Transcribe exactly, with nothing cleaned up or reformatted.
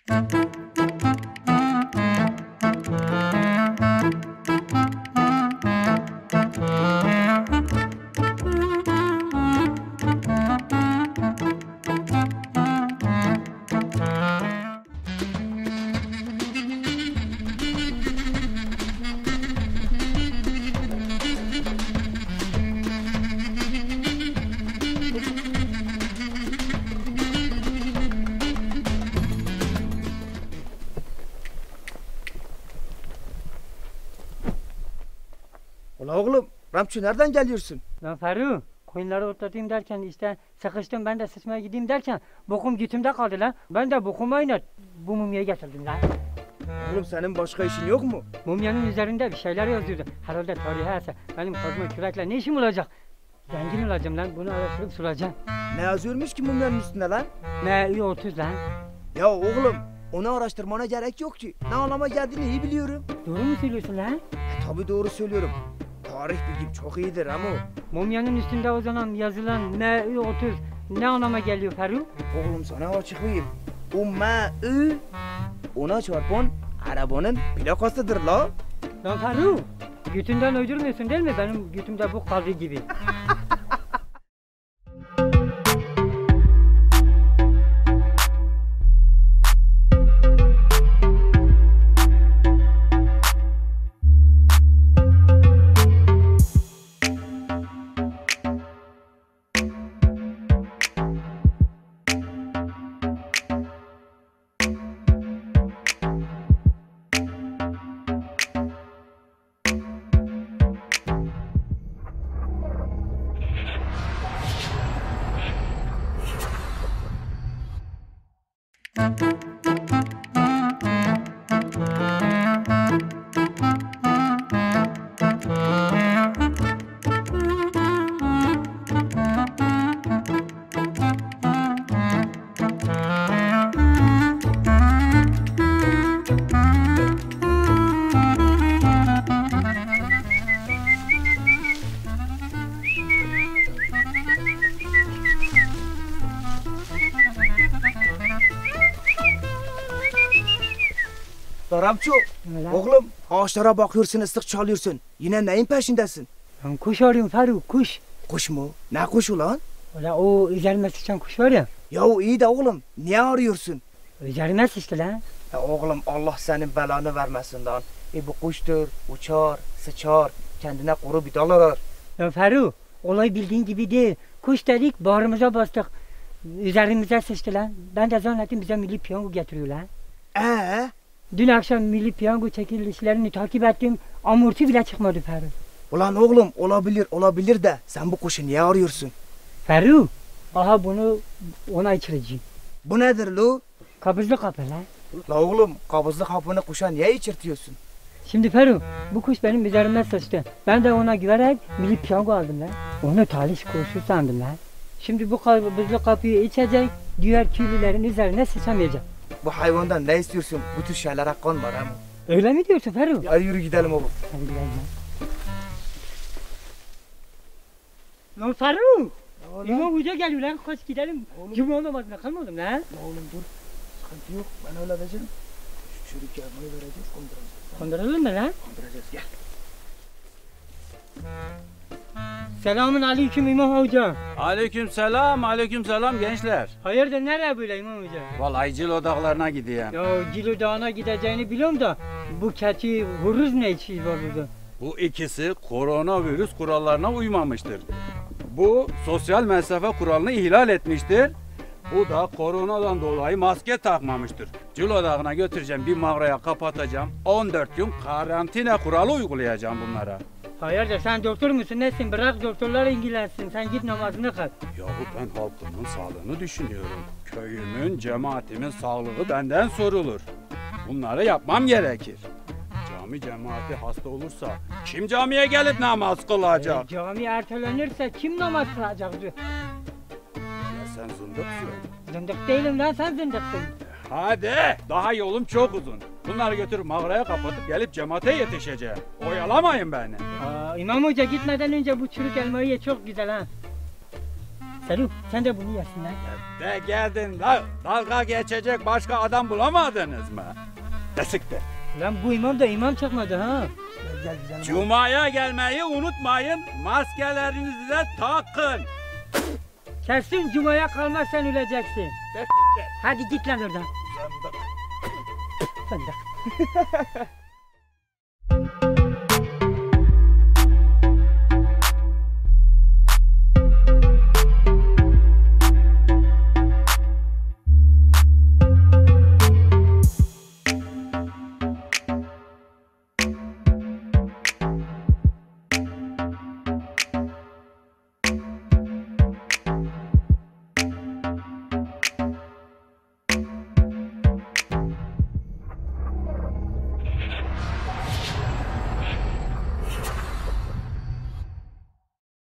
Ula oğlum, Ramço nereden geliyorsun? Lan Ferru, koyunları otlatayım derken işte sıkıştım, ben de sıçmaya gideyim derken bokum götümde kaldı lan. Ben de bokumu oynat bu mumyayı getirdim lan. Oğlum senin başka işin yok mu? Mumyanın üzerinde bir şeyler yazıyordu. Herhalde tarihi eser. Benim kazma kürekle ne işim olacak? Zengin olacağım lan, bunu araştırıp soracağım. Ne yazıyormuş ki mumyanın üstünde lan? Ne iyi otuz lan. Ya oğlum, onu araştırmana gerek yok ki. Ne anlama geldiğini iyi biliyorum. Doğru mu söylüyorsun lan? E, tabii doğru söylüyorum. Tarih bilgim çok iyidir ama. Mumyanın üstünde o zaman yazılan M I otuz ne anlama geliyor Ferru? Oğlum sana açıklayayım. O M I ona çarpan arabanın plakasıdır la. Lan Ferru, götünden uydurmuyorsun değil mi? Benim götümde bu kaldığı gibi. Ramço, oğlum ağaçlara bakıyorsun, ıslık çalıyorsun. Yine neyin peşindesin? Ben kuş arıyorum Ferru, kuş. Kuş mu? Ne kuşu lan? Ola o üzerime sıçan kuş var ya. Ya iyi de oğlum, niye arıyorsun? Üzerime sıçtı lan. Ya oğlum Allah senin belanı vermesin lan. E bu kuştur, uçar, sıçar, kendine kuru bir dal arar. Ya Ferru, olay bildiğin gibi değil. Kuş dedik, bağrımıza bastık. Üzerimize sıçtı lan. Ben de zannettim bize milli piyango getiriyor lan. Ee? Dün akşam milli piyango çekilişlerini takip ettim. Amorti bile çıkmadı Ferru. Ulan oğlum olabilir olabilir de sen bu kuşu niye arıyorsun? Ferru, aha bunu ona içireceğim. Bu nedir lu? Kabızlı kapı lan. La oğlum kabızlı kapını kuşa niye içirtiyorsun? Şimdi Ferru, bu kuş benim üzerime sıçtı. Ben de ona güvenerek milli piyango aldım lan. Onu talih kuşu sandım lan. Şimdi bu kabızlı kapıyı içecek, diğer tüylülerin üzerine sıçamayacak. Bu hayvandan ne istiyorsun? Bu tür şeylere kan var ama. Öyle mi diyorsun Ferru? Hadi yürü gidelim oğlum. Hadi gidelim lan. Lan Ferru! İmam Hoca geliyor lan, kaç gidelim. Cuma namazına kalmadım lan. Ya oğlum dur. Sıkıntı yok, ben öyle diyeceğim. Şu çürük yarmayı vereceğiz, konduracağız. Konduralım mı lan? Konduracağız, gel. Selamun aleyküm İmam Hoca. Aleyküm selam, aleyküm selam gençler. Hayırdır nereye böyle İmam Hoca? Vallahi Cilo dağlarına gideyim. Ya Cilo Dağı'na gideceğini biliyorum da bu keçi huruz ne işi var burada? Bu ikisi koronavirüs kurallarına uymamıştır. Bu sosyal mesafe kuralını ihlal etmiştir. Bu da koronadan dolayı maske takmamıştır. Cilo Dağı'na götüreceğim, bir mağaraya kapatacağım. on dört gün karantina kuralı uygulayacağım bunlara. Hayırdır sen doktor musun nesin? Bırak doktorlar ilgilensin. Sen git namazını kıl. Yahu ben halkımın sağlığını düşünüyorum. Köyümün, cemaatimin sağlığı benden sorulur. Bunları yapmam gerekir. Cami cemaati hasta olursa kim camiye gelip namaz kılacak? E, cami ertelenirse kim namaz kılacak? Ya sen zındıksın. Zındık değilim lan, sen zındıksın. Hadi, daha yolum çok uzun. Bunları götürüp mağaraya kapatıp gelip cemaate yetişeceğim. Oyalamayın beni. Aa, İmam Hoca gitmeden önce bu çürük elmayı ye, çok güzel ha. Seluk sen de bunu yersin lan. De geldin la, dalga geçecek başka adam bulamadınız mı? Desik de. Lan bu imam da imam çıkmadı ha. Gel gel güzelim. Cuma'ya gelmeyi unutmayın. Maskelerinizi de takın. Kesin cumaya kalmazsan öleceksin. De, de. Hadi git lan oradan. Zındık. Fındık.